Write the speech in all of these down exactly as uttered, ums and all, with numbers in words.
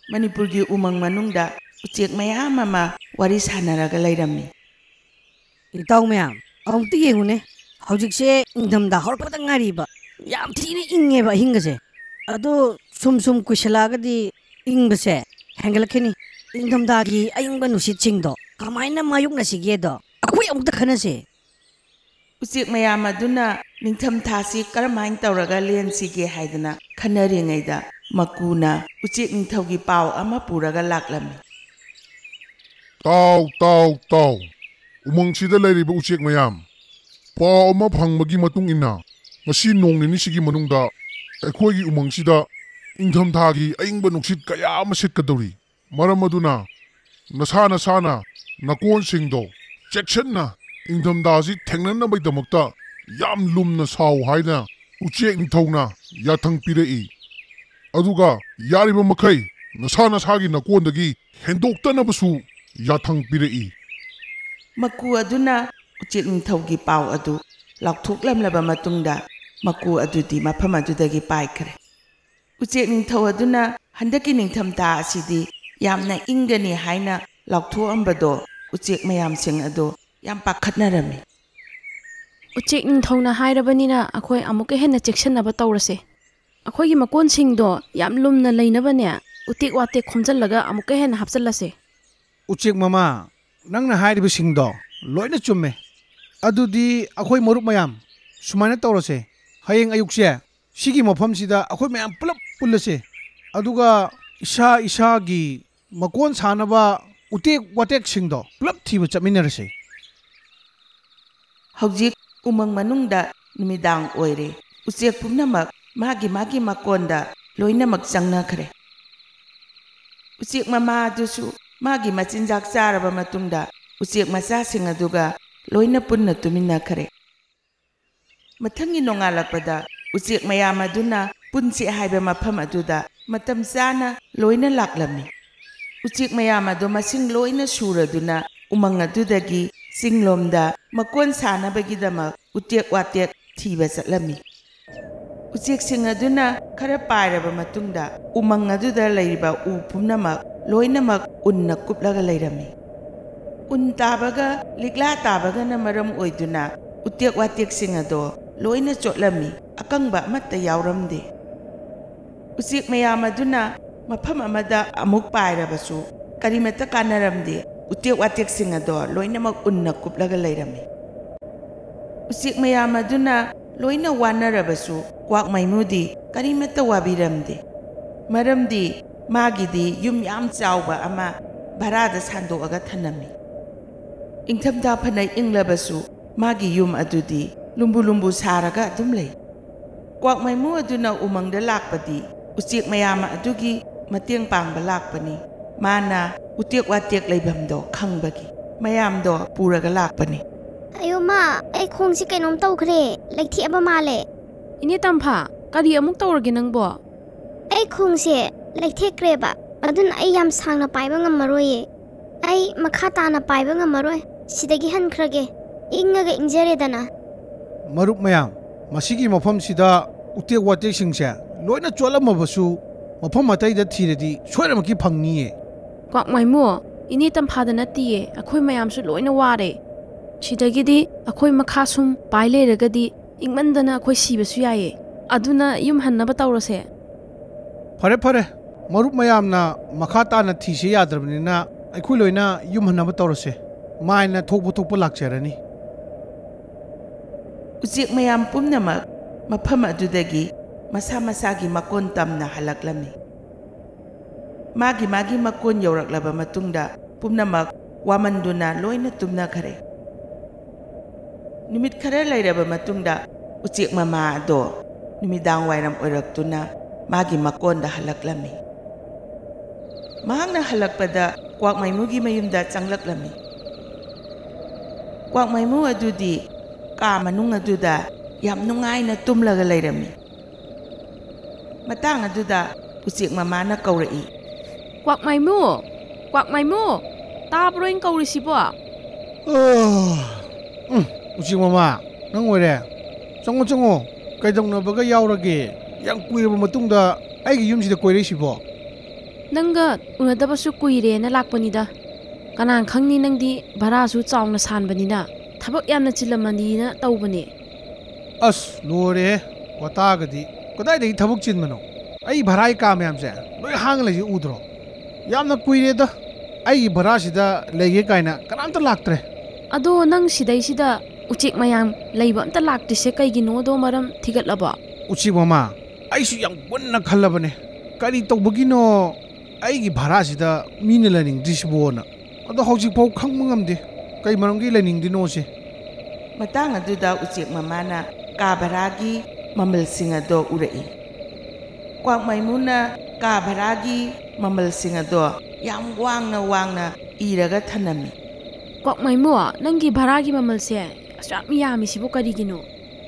Manipurgi umang manungda ucek mayam ama wari sanaraga layrammi. Itaw mayam, amukta yengune. Hojikse ingdamda horpata ngariba. Yam thina ingeba hingase. Ado sum sum kuishalagadi ingbase hengalakeni. Ingdamdagi ayingba nusitsingsdo kamaina mayoknasigedo. Akhoi amukta khanase. Ucek mayam aduna ningtham thasi karamain tawraga lensige haidana khanaringaida makuna ucek ningthaugi paw ama puraga laklammi. Taw taw taw. Umangsida lairiba ucek mayam. Paw ama phangmagi matung ina ngasi nong nini sigi manungda akhoi umangsida ingtham thagi ayingba nuksit kaya ama sitkadori. Maram aduna nasa nasana nakon singdo chekshanna ingtham dazi thengnanabaidamakta yam lumna saw haina ucek ningthauna yathang pirei. Aduga yariba makai nasa nasagi nakondagi hendoktanabsu yathang pirei. Maku aduna ucek ningthaugi paw adu laukthoklamlaba matungda maku adudi mafam adudagi paikre. Ucek ningthau aduna handaki ningthamta asidi yamna ingani haina laukthokambado ucek mayamsing ado yam pakhatnarami. Ucek ningthauna hairabanina akhoi amuka henna cheksannaba tawrase. Akhoi gi makon singdo yam lumna leinabane utek wate khomjallaga amuka henna hapjallase. Ucek mama nangna hairiba singdo loina chumme. Adudi akhoi marup mayam sumaina tawrase. Hayeng ayukse sigi mafamsida akhoi mayam pulap pullase. Aduga isa isagi makon sanaba utek watek singdo pulap thiba chapminarase. Hojik umang manungda numidang oire ucek pumnamak magi magi makonda loinamak changnakhre. Ucek mama adusu magi machinjak charaba matungda ucek macasing aduga loina punna tuminakhre. Mathangi nongalakpada ucek mayam aduna punsi haiba mafam aduda matam chana loina laklammi. Ucek mayam adu masing loina suraduna umang adudagi singlomda makon sanabagidamak utek watek thiba chatlammi. Ucek sing aduna khara pairaba matungda umang aduda leiriba u pumnamak loinamak unna kuplaga leirammi. Un tabaga likla tabaga na maram oiduna utek watek sing ado loina chotlammi akangba amatta yawramde. Ucek mayam aduna mafam amada amuk pairabasu karimata kanaramde utek watek sing ado loinamak unna kuplaga leirammi. Ucek mayam aduna loina wanarabasu kwak maimudi karimata wabiramde. Maramdi magidi yum yam chawba ama barada sandoaga thanammi. Ingthamda phanai inglabasu magi yum adudi lumbu lumbu saraga adum lei. Kwak maimu aduna umangda lakpadi ucek mayam adugi mateng pangba lakpani. Mana utek watek leibamdo khangbagi mayamdo puraga lakpani. Ayo ma ai khongsi kainom tawkhre lekthi aba male. Ini tampha kari amuk tawrage nangbo. Ai khongse lekthi kreba adun ai yam sangna paiba ngamaroye. Ai makha tana paiba ngamaroy. Sidagi hankrage ingaga injaredana. Marup mayam masigi mafamsida utek watek singse loina chotlamabasu mafam ataida thiredi soiramaki phangniye. Kwak maimu ini tampha da natiye akhoi mayamsu loina ware. Sidagidi akhoi makha sum pai leiragadi ingmandana akhoi sibasu yaye. Aduna yum hannaba tawrase. Fare fare marup mayamna makha tana thise yadrabnina akhoi loina yum hannaba tawrase. Maina thokbu thokbu lakcherani. Ucek mayam pumnamak mafam adudagi masa masagi makon tamna halaklammi. Magi magi makon yawraklaba matungda pumnamak wamanduna loina tumnakhare. Numit khara lairaba matungda ucek mama ado numidang wairam oiraktuna magi makonda halaklammi. Mahangna halakpada kwak maimugi mayumda changlaklammi. Kwak maimu adudi ka manung aduda yam nungaina tumlaga leirammi. Matang aduda ucek mamana kaurai. Kwak maimu, kwak maimu, tabro ing kaurisibo. Ucek mama nang oire chango chango kaidongnabaga yawrage yang kuiraba matungda aigi yumsida koiresibo. Nanga unadabasu kuire na lakpanida. Kanang khangni nangdi bharasu chaungna sanbanina. Thabak yamna chilamanina tawbani. As lore watagadi kadai thabak chinmano. Ai bharai ka mayamse loi hang lai udro. Yamna kuire da ai bharasida lege kaina kanamta laktre. Ado nang sidai sida uchik mayam leiba amta laktise kaigino do maram thigatlaba. Uchik mama aisu yang bunna khallabane. Kari tawbagino aigi bharasida mine learning disbona. Ado hojik pau khangma ngamde. Kai maramgi learning dino se. Matang aduda uchik mamana ka baragi mamal singa do urai. Kwak maimuna ka baragi mamal singa do yam wang na wang na iraga thanami. Kwak maimu nangi bharagi mamal se asam yami sibu karigino.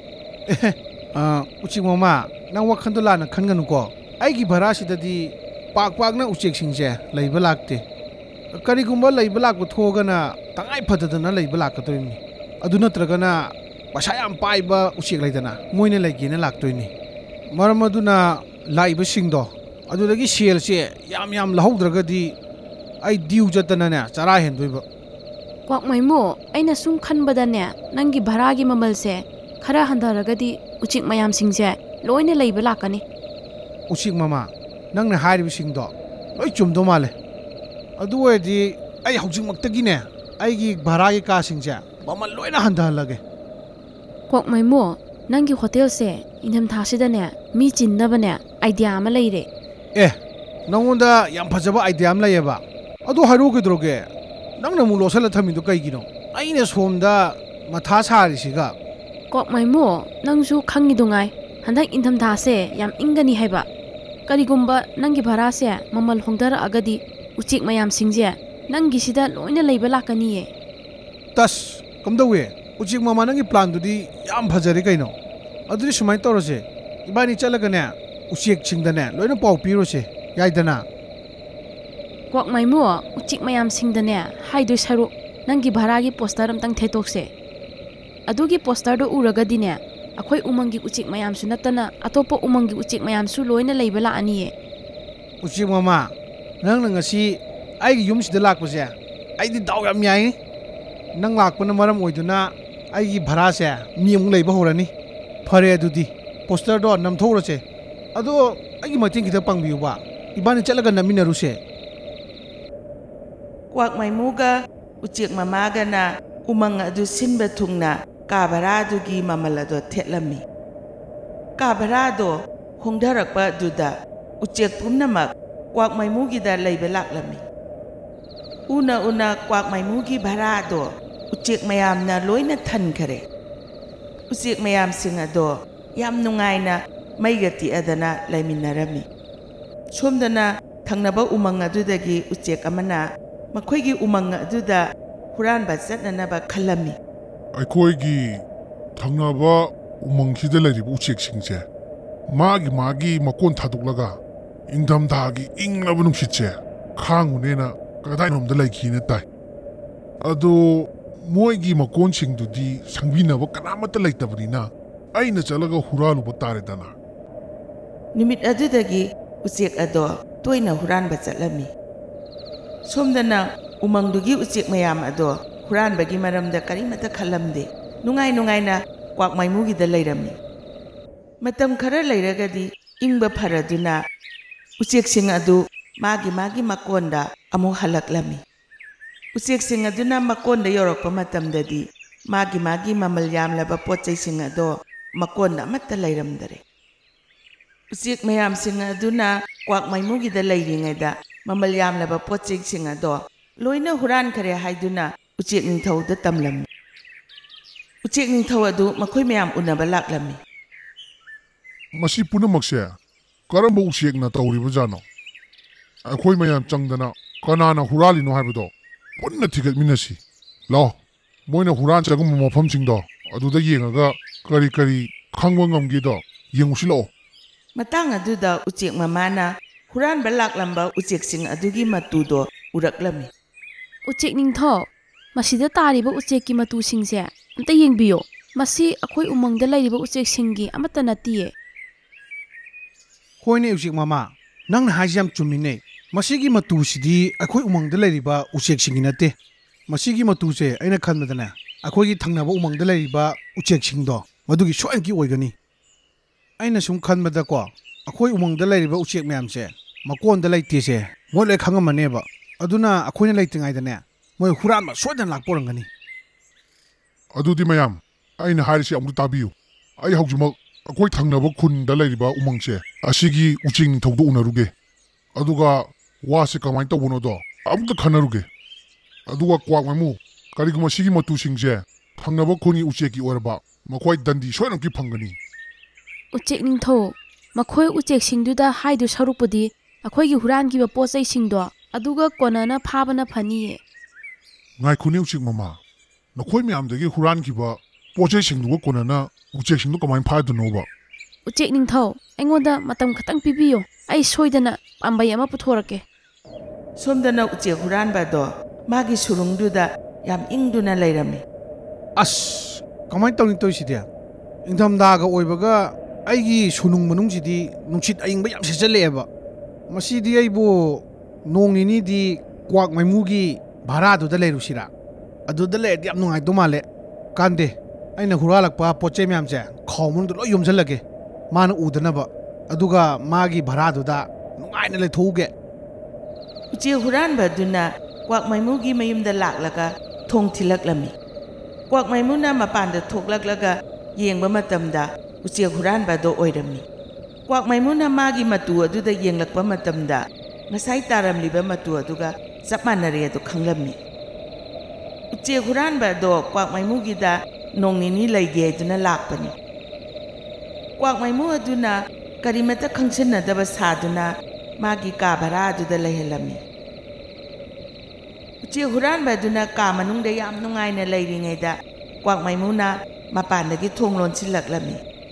Eh ah uchik mama nang wakhandu lana khanganu ko. Aigi bharasidadi pak pak na uchik singse leiba lakte. Karigumba leiba lakba thogana tangai phadadana leiba lakatoyni. Adu natragana pasa yam paiba uchik laidana moine laigina laktoyni. Maram aduna laiba singdo adudagi sel se yam yam lahaudragadi ai diu jatana ne chara hendoiba. Kwak maimu aina sum khanbadane nangi bharagi mamal se khara handaragadi uchik mayam singse loine leiba lakani. Uchik mama nang na hairibi singdo loi chumdo male. Adu wedi ai hojik maktagine aigi bharagi ka singse mamal loina handahalage. Kwak maimu nangi hotel se inham thasidane mi chinnabane idea ama leire. Eh nangonda yam phajaba idea am layeba. Adu haru gidroge nang na mu losala thamido kaigino. Aine somda matha sarisiga. Kwak maimu nangsu khangidungai handak inham thase yam ingani haiba. Karigumba nangi bharase mamal hongdara agadi uchik mayam singje nangi sida loina leiba lakaniye. Tas kamdawe uchik mama nangi plan dudi yam phajari kaino. Aduri sumai torose ibani chalagane uchik singdane loina pau pirose yaidana. Kwak maimu uchik mayam singdane haidu saru nangi bharagi poster amtang thetokse. Adugi poster do uragadine akhoi umangi uchik mayam su natana atopo umangi uchik mayam su loina leiba la aniye. Uchik mama nang na ngasi ai yum sida lakpase ai di daw yam yai nang lakpana maram oiduna ai gi bharase mi amung leiba horani phare adudi poster do nam thorose ado ai gi mating kita pangbiu ba ibani chalaga naminaruse. Kwak maimuga uchik mamaga na umang adu sinba thungna ka baradugi mamalado thetlami. Ka barado hongdarakpa duda uchik pumnamak kwak maimugi da leiba laklami. Una una kwak maimugi barado uchik mayam na loina than khare. Uchik mayam singado yam nungaina maigati adana laiminarami. Somdana thangnaba umang adudagi uchik amana makoigi umang aduda huranba chatnanaba khallami. Aikoigi thangnaba umangsida lairiba ucheksingse magi magi makon thaduklaga ingdam thagi inglaba nungsitse khangunena kadainomda laikhina tai. Ado moigi makon singdudi sangbinaba kanamata laitabnina aina chalaga huraluba taredana. Nimit adudagi uchik ado toina huranba chatlami. Somdana umangdugi uchik mayam ado huranbagi maramda karimata khalamde nungai nungai na kwak maimugi da lairami. Matam khara lairagadi ingba pharaduna uchik sing adu magi magi makonda amu halaklami. Uchik sing aduna makonda yorokpa matamdadi magi magi mamal yamlaba pochai sing ado makonda amatta lairamdare. Uchik mayam sing aduna kwak maimugi da lairingaida mamal yamlaba pochai sing ado loina huran khare haiduna uchik ningthau da tamlam. Uchik ningthau adu makhoi mayam unaba laklami. Masi punamakse karamba uchik na tawriba jano. Akhoi mayam changdana kanana huralino haibado punna thigatminasi. Lao moina huran chagum mafam singdo aduda yengaga kari kari khangwa ngamgido yengusilo. Matang aduda uchik mamana huran balaklamba uchik sing adugi matudo uraklami. Uchik ningtho masida tariba uchik ki matu singse amta yengbiyo masi akhoi umangda lairiba uchik singi amata natiye. Hoine uchik mama nang na hajam chumine ꯃꯁꯤꯒꯤ ꯃꯇꯨꯁꯤꯗꯤ ꯑꯩꯈꯣꯏ ꯎꯃꯪꯗ ꯂꯩꯔꯤꯕ ꯎꯆꯦꯛꯁꯤꯡꯒꯤ ꯅꯠꯇꯦ ꯃꯁꯤꯒꯤ ꯃꯇꯨꯁꯦ ꯑꯩꯅ ꯈꯟꯕꯗꯅꯦ ꯑꯩꯈꯣꯏꯒꯤ ꯊꯪꯅꯕ ꯎꯃꯪꯗ ꯂꯩꯔꯤꯕ ꯎꯆꯦꯛꯁꯤꯡꯗꯣ ꯃꯗꯨꯒꯤ ꯁꯣꯏꯅꯀꯤ ꯑꯣꯏꯒꯅꯤ ꯑꯩꯅ ꯁꯨꯝ ꯈꯟꯕꯗꯀꯣ ꯑꯩꯈꯣꯏ ꯎꯃꯪꯗ ꯂꯩꯔꯤꯕ ꯎꯆꯦꯛ ꯃꯌꯥꯝꯁꯦ ꯃꯀꯣꯟꯗ ꯂꯩꯇꯦꯁꯦ ꯃꯣꯏ ꯂꯣꯏ ꯈꯪꯉꯝꯃꯅꯦꯕ ꯑꯗꯨꯅ ꯑꯩꯈꯣꯏꯅ ꯂꯩꯇ꯭ꯔꯤꯉꯩꯗꯅꯦ ꯃꯣꯏ ꯍꯨꯔꯥꯟꯕ ꯁꯣꯏꯗꯅ ꯂꯥꯛꯄ ꯑꯣꯏꯔꯝꯒꯅꯤ ꯑꯗꯨꯗꯤ ꯃꯌꯥꯝ ꯑꯩꯅ ꯍꯥꯏꯔꯤꯁꯤ ꯑꯃꯨꯛ ꯇꯥꯕꯤꯌꯨ ꯑꯩ ꯍꯧꯖꯤꯛꯃꯛ ꯑꯩꯈꯣꯏ ꯊꯪꯅꯕ ꯈꯨꯟꯗ ꯂꯩꯔꯤꯕ ꯎꯃꯪꯁꯦ ꯑꯁꯤꯒꯤ ꯎꯆꯦꯛ ꯅꯤꯡꯊꯧꯗꯣ ꯎꯅꯔꯨꯒꯦ ꯑꯗꯨꯒ ꯋꯥꯁꯦ ꯀꯃꯥꯏꯅ ꯇꯧꯕꯅꯣꯗꯣ ꯑꯃꯨꯛꯇ ꯈꯟꯅꯔꯨꯒꯦ ꯑꯗꯨꯒ ꯀ꯭ꯋꯥꯛ ꯃꯥꯏꯃꯨ ꯀꯔꯤꯒꯨꯝꯕ ꯁꯤꯒꯤ ꯃꯇꯨꯁꯤꯡꯁꯦ ꯊꯪꯅꯕ ꯈꯨꯟꯒꯤ ꯎꯆꯦꯛꯀꯤ ꯑꯣꯏꯔꯕ ꯃꯈꯣꯏ ꯗꯟꯗꯤ ꯁꯣꯏꯗꯅꯀꯤ ꯐꯪꯒꯅꯤ ꯎꯆꯦꯛ ꯅꯤꯡꯊꯧ ꯃꯈꯣꯏ ꯎꯆꯦꯛꯁꯤꯡꯗꯨꯗ ꯍꯥꯏꯗꯨ ꯁꯔꯨꯛꯄꯨꯗꯤ ꯑꯩꯈꯣꯏꯒꯤ ꯍꯨꯔꯥꯟꯈꯤꯕ ꯄꯣꯠ ꯆꯩꯁꯤꯡꯗꯣ ꯑꯗꯨꯒ ꯀꯣꯟꯅꯅ ꯐꯥꯕꯅ ꯐꯅꯤꯌꯦ ꯉꯥꯏꯈꯣꯅꯦ ꯎꯆꯦꯛ ꯃꯃꯥ ꯅꯈꯣꯏ ꯃꯌꯥꯝꯗꯒꯤ ꯍꯨꯔꯥꯟꯈꯤꯕ ꯄꯣꯠ ꯆꯩꯁꯤꯡꯗꯨꯒ ꯀꯣꯟꯅꯅ ꯎꯆꯦꯛꯁꯤꯡꯗꯨ ꯀꯃꯥꯏꯅ ꯐꯥꯗꯣꯏꯅꯣꯕ ꯎꯆꯦꯛ ꯅꯤꯡꯊꯧ ꯑꯩꯉꯣꯟꯗ ꯃꯇꯝ ꯈꯛꯇꯪ ꯄꯤꯕꯤꯌꯨ ꯑꯩ ꯁꯣꯏꯗꯅ ꯄꯥꯝꯕꯩ ꯑꯃ ꯄꯨꯊꯣꯔꯛꯀꯦ ꯁꯣꯝꯗꯅ ꯎꯆꯦꯛ ꯍꯨꯔꯥꯟꯕꯗꯣ ꯃꯥꯒꯤ ꯁꯨꯔꯨꯡꯗꯨꯗ ꯌꯥꯝ ꯏꯪꯗꯨꯅ ꯂꯩꯔꯝꯃꯤ ꯑꯁ ꯀꯃꯥꯏꯅ ꯇꯧꯅꯤ ꯇꯧꯔꯤꯁꯤꯗꯤ ꯏꯪꯊꯝꯊꯥꯒ ꯑꯣꯏꯕꯒ ꯑꯩꯒꯤ ꯁꯨꯅꯨꯡ ꯃꯅꯨꯡꯁꯤꯗꯤ ꯅꯨꯡꯁꯤꯠ ꯑꯏꯪꯕ ꯌꯥꯝ ꯁꯤꯠꯆꯜꯂꯛꯑꯦꯕ ꯃꯁꯤꯗꯤ ꯑꯩꯕꯨ ꯅꯣꯡ ꯅꯤꯅꯤꯗꯤ ꯀ꯭ꯋꯥꯛ ꯃꯥꯏꯃꯨꯒꯤ ꯚꯔꯥꯗꯨꯗ ꯂꯩꯔꯨꯁꯤꯔꯥ ꯑꯗꯨꯗ ꯂꯩꯔꯗꯤ ꯌꯥꯝ ꯅꯨꯡꯉꯥꯏꯗꯧ ꯃꯥꯜꯂꯦ ꯀꯥꯟꯗꯦ ꯑꯩꯅ ꯍꯨꯔꯥꯜꯂꯛꯄ ꯄꯣꯠ ꯆꯩ ꯃꯌꯥꯝꯁꯦ ꯈꯥꯎ ꯃꯅꯨꯡꯗ ꯂꯣꯏ ꯌꯣꯝꯁꯤꯜꯂꯒꯦ ꯃꯥꯅ ꯎꯗꯅꯕ ꯑꯗꯨꯒ ꯃꯥꯒꯤ ꯚꯔꯥꯗꯨꯗ ꯅꯨꯡꯉꯥꯏꯅ ꯂꯩꯊꯣꯛꯎꯒꯦ ꯎꯆꯦꯛ ꯍꯨꯔꯥꯟꯕꯗꯨꯅ ꯀ꯭ꯋꯥꯛ ꯃꯥꯏꯃꯨꯒꯤ ꯃꯌꯨꯝꯗ ꯂꯥꯛꯂꯒ ꯊꯣꯡ ꯊꯤꯜꯂꯛꯂꯝꯃꯤ ꯀ꯭ꯋꯥꯛ ꯃꯥꯏꯃꯨꯅ ꯃꯄꯥꯟꯗ ꯊꯣꯛꯂꯛꯂꯒ ꯌꯦꯡꯕ ꯃꯇꯝꯗ ꯎꯆꯦꯛ ꯍꯨꯔꯥꯟꯕꯗꯣ ꯑꯣꯏꯔꯝꯃꯤ ꯀ꯭ꯋꯥꯛ ꯃꯥꯏꯃꯨꯅ ꯃꯥꯒꯤ ꯃꯇꯨ ꯑꯗꯨꯗ ꯌꯦꯡꯂꯛꯄ ꯃꯇꯝꯗ ꯉꯁꯥꯏ ꯇꯥꯔꯝꯂꯤꯕ ꯃꯇꯨ ꯑꯗꯨꯒ ꯆꯞ ꯃꯥꯟꯅꯔꯦ ꯑꯗꯨ ꯈꯪꯂꯝꯃꯤ ꯎꯆꯦꯛ ꯍꯨꯔꯥꯟꯕꯗꯣ ꯀ꯭ꯋꯥꯛ ꯃꯥꯏꯃꯨꯒꯤꯗ ꯅꯣꯡ ꯅꯤꯅꯤ ꯂꯩꯒꯦ ꯍꯥꯏꯗꯨꯅ ꯂꯥꯛꯄꯅꯤ ꯀ꯭ꯋꯥꯛ ꯃꯥꯏꯃꯨ ꯑꯗꯨꯅ ꯀꯔꯤꯃꯠꯇ ꯈꯪꯁꯤꯟꯅꯗꯕ ꯁꯥꯗꯨꯅ ꯃꯥꯒꯤ ꯀꯥ ꯚꯔꯥ ꯑꯗꯨꯗ ꯂꯩꯍꯜꯂꯝꯃꯤ ꯎꯆꯦꯛ ꯍꯨꯔꯥꯟꯕ ꯑꯗꯨꯅ ꯀꯥ ꯃꯅꯨꯡꯗ ꯌꯥꯝ ꯅꯨꯡꯉꯥꯏꯅ ꯂꯩꯔꯤꯉꯩꯗ ꯀ꯭ꯋꯥꯛ ꯃꯥꯏꯃꯨꯅ ꯃꯄꯥꯟꯗꯒꯤ ꯊꯣꯡ ꯂꯣꯟꯁꯤꯜꯂꯛꯂꯝꯃꯤ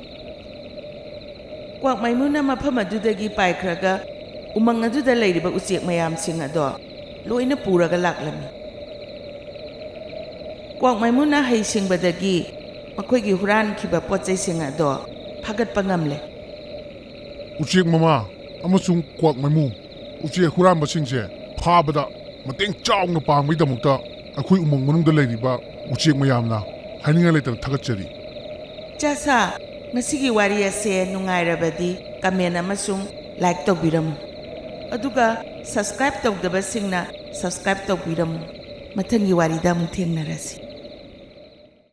ꯀ꯭ꯋꯥꯛ ꯃꯥꯏꯃꯨꯅ ꯃꯐꯝ ꯑꯗꯨꯗꯒꯤ ꯄꯥꯏꯈ꯭ꯔꯒ ꯎꯃꯪ ꯑꯗꯨꯗ ꯂꯩꯔꯤꯕ ꯎꯆꯦꯛ ꯃꯌꯥꯝꯁꯤꯡ ꯑꯗꯣ ꯂꯣꯏꯅ ꯄꯨꯔꯒ ꯂꯥꯛꯂꯝꯃꯤ ꯀ꯭ꯋꯥꯛ ꯃꯥꯏꯃꯨꯅ ꯍꯩꯁꯤꯡꯕꯗꯒꯤ ꯃꯈꯣꯏꯒꯤ ꯍꯨꯔꯥꯟꯈꯤꯕ ꯄꯣꯠ ꯆꯩꯁꯤꯡ ꯑꯗꯣ ꯐꯥꯒꯠꯄ ꯉꯝꯂꯦ ꯎꯆꯦꯛ ꯃꯃꯥ ꯑꯃꯁꯨꯡ ꯀ꯭ꯋꯥꯛ ꯃꯥꯏꯃꯨ ꯎꯆꯦꯛ ꯍꯨꯔꯥꯟꯕꯁꯤꯡꯁꯦ ꯐꯥꯕꯗ ꯃꯇꯦꯡ ꯆꯥꯎꯅ ꯄꯥꯡꯕꯒꯤꯗꯃꯛꯇ ꯑꯩꯈꯣꯏ ꯎꯃꯪ ꯃꯅꯨꯡꯗ ꯂꯩꯔꯤꯕ ꯎꯆꯦꯛ ꯃꯌꯥꯝꯅ ꯍꯥꯏꯅꯤꯡꯉꯥꯏ ꯂꯩꯇꯅ ꯊꯥꯒꯠꯆꯔꯤ ꯆꯥꯁꯥ ꯉꯁꯤꯒꯤ ꯋꯥꯔꯤ ꯑꯁꯦ ꯅꯨꯡꯉꯥꯏꯔꯕꯗꯤ ꯀꯃꯦꯟ ꯑꯃꯁꯨꯡ ꯂꯥꯏꯛ ꯇꯧꯕꯤꯔꯝꯃꯨ ꯑꯗꯨꯒ ꯁꯕꯁꯀ꯭ꯔꯥꯏꯕ ꯇꯧꯗꯕꯁꯤꯡꯅ ꯁꯕꯁꯀ꯭ꯔꯥꯏꯕ ꯇꯧꯕꯤꯔꯝꯃꯨ ꯃꯊꯪꯒꯤ ꯋꯥꯔꯤꯗ ꯑꯃꯨꯛ ꯊꯦꯡꯅꯔꯁꯤ